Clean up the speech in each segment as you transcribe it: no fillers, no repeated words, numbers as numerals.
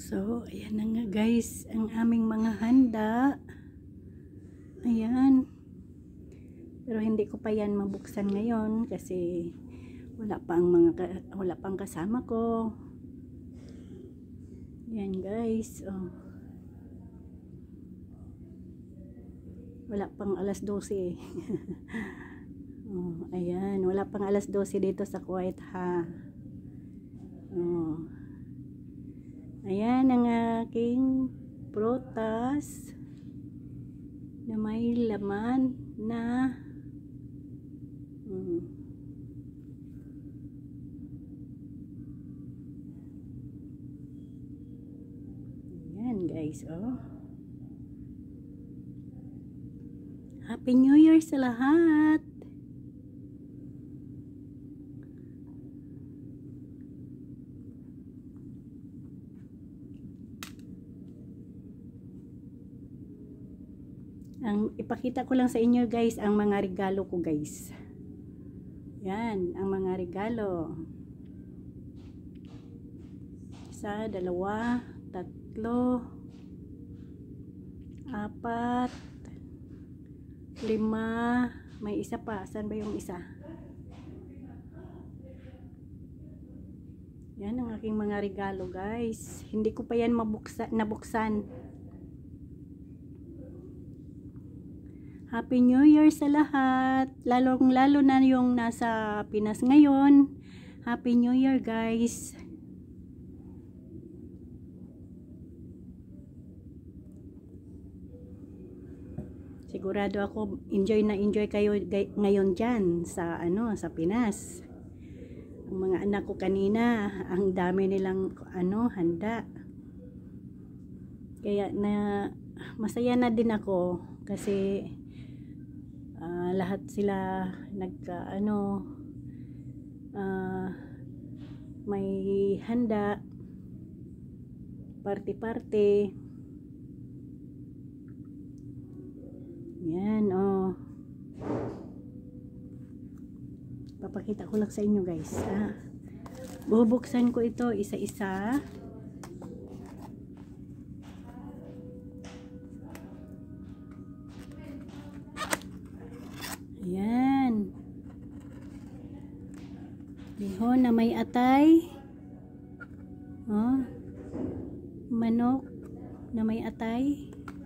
So, ayan na nga guys, ang aming mga handa. Ayan. Pero hindi ko pa yan mabuksan ngayon kasi wala pang kasama ko. Ayan guys, oh. Wala pang alas 12. Oh, ayan, wala pang alas 12 dito sa Kuwait ha. Oh. Ayan ang aking prutas na may laman na ayan guys, oh. Happy New Year sa lahat. Ang ipakita ko lang sa inyo guys ang mga regalo ko guys. Yan, ang mga regalo. 1, 2, 3, 4, 5, may isa pa. Saan ba yung isa? Yan ang aking mga regalo guys. Hindi ko pa yan nabuksan. Happy New Year sa lahat. Lalong-lalo na yung nasa Pinas ngayon. Happy New Year guys. Sigurado ako enjoy kayo ngayon diyan sa sa Pinas. Ang mga anak ko kanina, ang dami nilang handa. Kaya na masaya na din ako kasi lahat sila may handa, party-party. Yan, oh. Papakita ko lang sa inyo guys. Bubuksan ko ito isa-isa. Ayan. Bihon na may atay. Oh. Manok na may atay.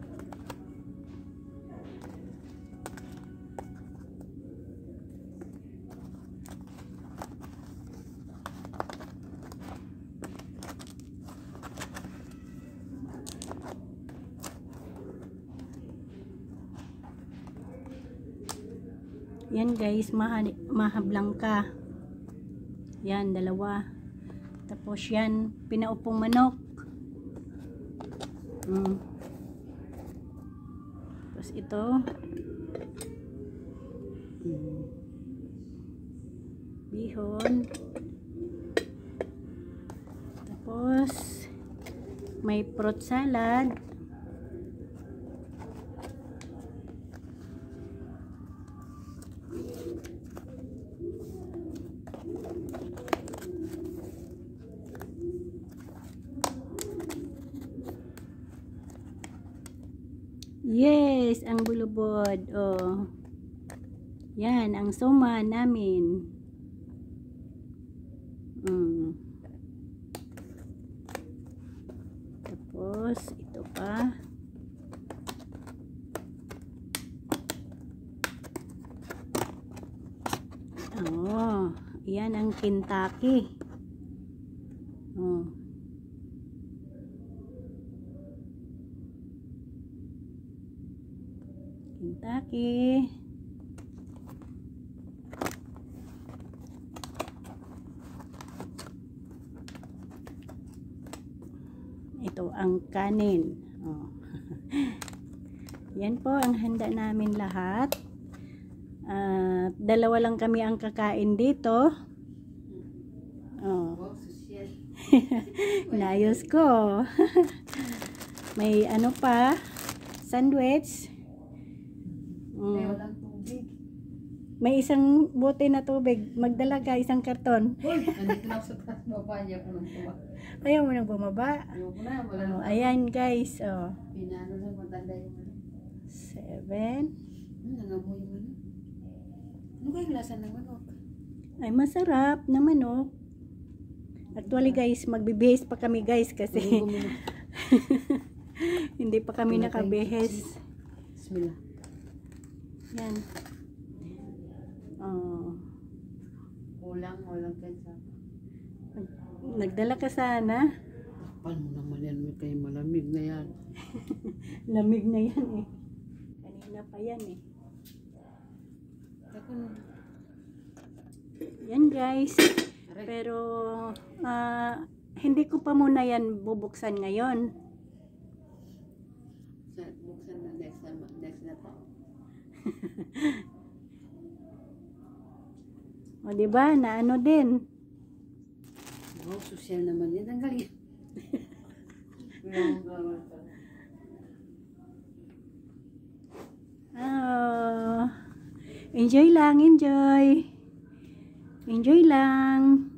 Yan guys, maha blanca. Yan, 2. Tapos yan, pinaupong manok. Tapos ito. Bihon. Tapos may fruit salad. Yes, ang bulubod. Oh. Yan, ang soma namin. Tapos, ito pa. Oh, yan ang Kentucky. Oh. Kentucky. Ito ang kanin. Oh. Yan po ang handa namin lahat. 2 lang kami ang kakain dito. Oh. Inayos ko. May pa, sandwich. May isang bote na tubig. Magdala ka isang karton. Uy, nandito na sa taas baba niya po ng tuwa. Ayaw mo nang bumaba. Ayoko na, wala Oh, na. ayan guys. Oh. Pinano na matanda yung ano. 7. Nangamoy yung ano. Ano kayang lasa ng manok? Ay, masarap na manok. Actually guys, magbibihis pa kami guys kasi hindi pa kami nakabihis. Bismillah. Yan. Oh. Walang kansa. Nagdala ka sana. Paano mo naman yan? May kayo malamig na yan. Lamig na yan eh. Kanina pa yan eh. Ako na. Yan guys. Pero hindi ko pa muna yan bubuksan ngayon. Buksan na next na to. O diba? Na ano din. Wow, social naman yan. Ang galing. Oh, enjoy lang, enjoy. Enjoy lang.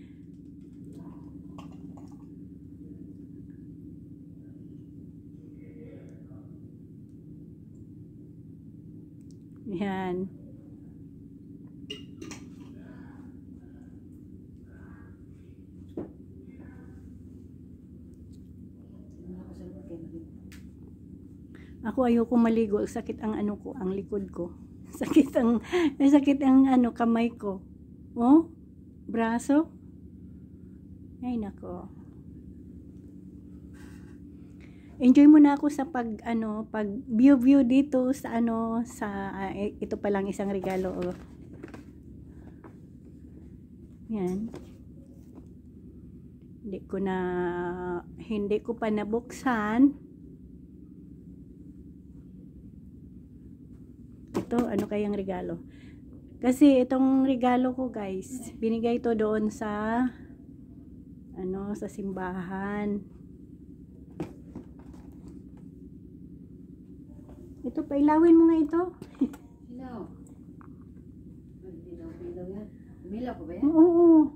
Yan. Ako ayoko maligo, sakit ang ano ko, ang likod ko. Sakit ang ano kamay ko. Oh, braso. Ay nako. Enjoy muna ako sa pag view dito sa ito pa lang isang regalo. Oh. Yan. Hindi ko pa nabuksan. Ito, ano kayang regalo? Kasi itong regalo ko, guys, binigay to doon sa sa simbahan. Ito, pailawin mo nga ito. Ilaw. Ilaw yan. Umilaw pa ba yan? Oo.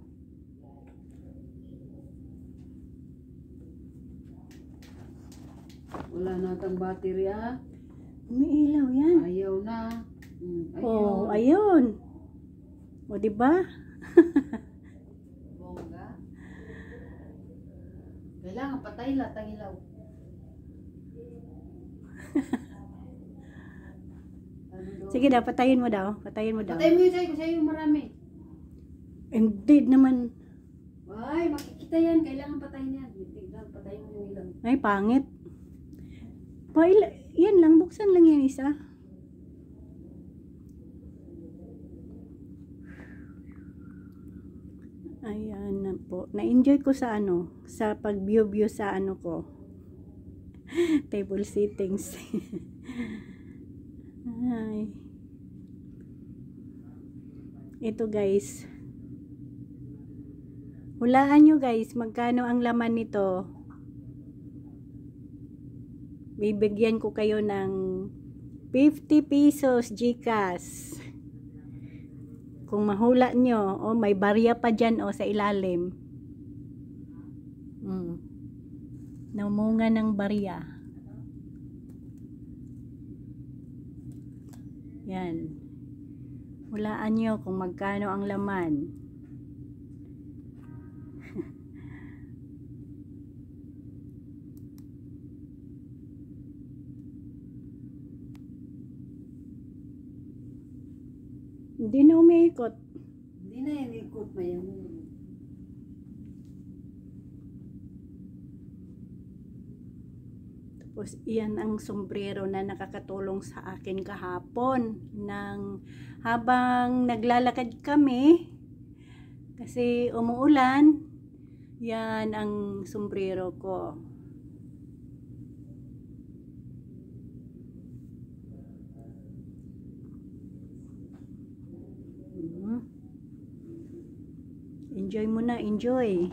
Wala na kang battery ah. Umiilaw yan. Ayaw na. Oh, ayun. O, diba? Bongga. Kailangan patay lahat ang ilaw. Sige daw, patayin mo daw. Patayin mo daw. Patay mo yun sa'yo, sa'yo marami. Hindi naman. Ay, makikita yan. Kailangan patayin yan. Tignan, patayin mo yung ilaw. Ay, pangit. Yan lang, buksan lang yan isa. Ayan na po. Na-enjoy ko sa sa pag-view sa ko. Table sittings. Ay. Ito guys. Hulaan nyo guys, magkano ang laman nito. Bibigyan ko kayo ng 50 pesos GCash. Kung mahula nyo, may barya pa dyan sa ilalim. Namunga ng barya. Yan. Hulaan nyo kung magkano ang laman. Hindi na umiikot. Hindi na yan, ikot pa yan. Tapos iyan ang sombrero na nakakatulong sa akin kahapon habang naglalakad kami kasi umuulan. Yan ang sombrero ko. Enjoy mo na, enjoy.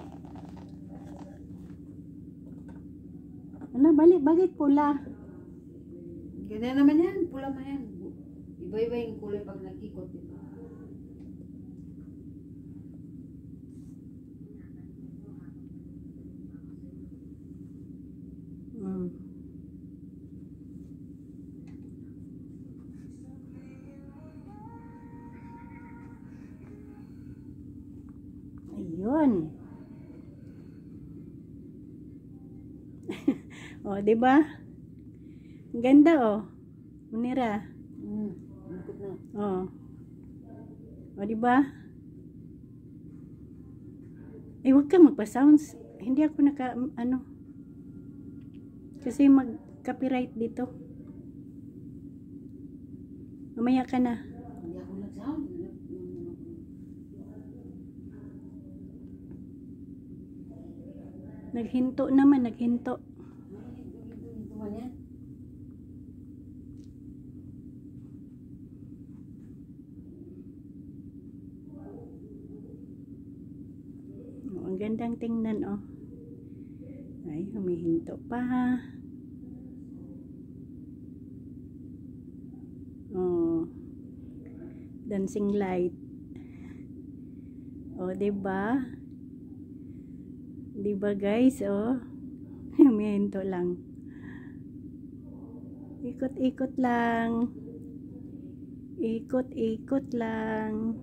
Ano, bakit pula? Ganyan naman yan, pula man yan. Iba-iba yung kulay pag nakikot. Diba? yun. Oh, 'di ba? Ang ganda oh. Munira. Ikot na. Oh. Oh, 'di ba? Wag kang magpa-sounds. Hindi ako ano. Kasi mag-copyright dito. Mamaya ka na. Hindi ako nag-sound. Naghinto naman, naghinto. Ito man yan. Oh, ang gandang tingnan oh. Ay, humihinto pa. Oh. Dancing light. Oh, 'di ba? 'Di ba guys, oh? Humihinto lang. Ikot-ikot lang. Ikot-ikot lang.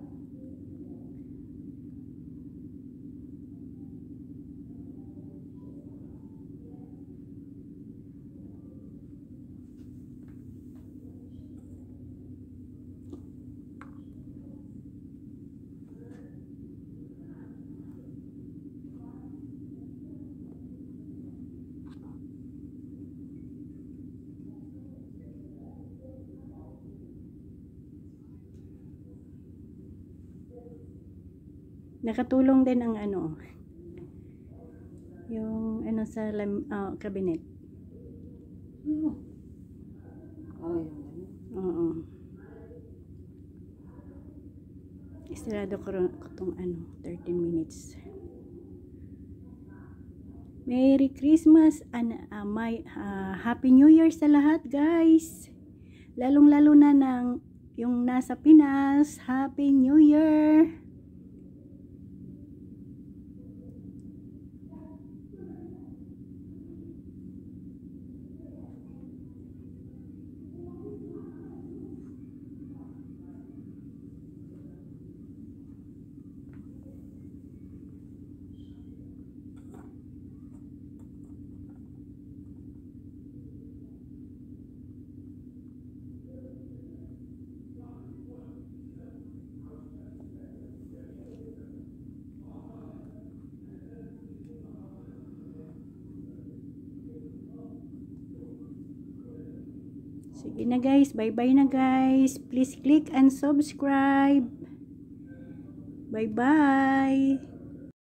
Nakatulong din ang ano, yung ano sa cabinet. Oo. Istirado ko itong ano, 13 minutes. Merry Christmas and Happy New Year sa lahat guys. Lalong-lalo na ng yung nasa Pinas. Happy New Year. Sige na guys, bye-bye na guys. Please click and subscribe. Bye-bye.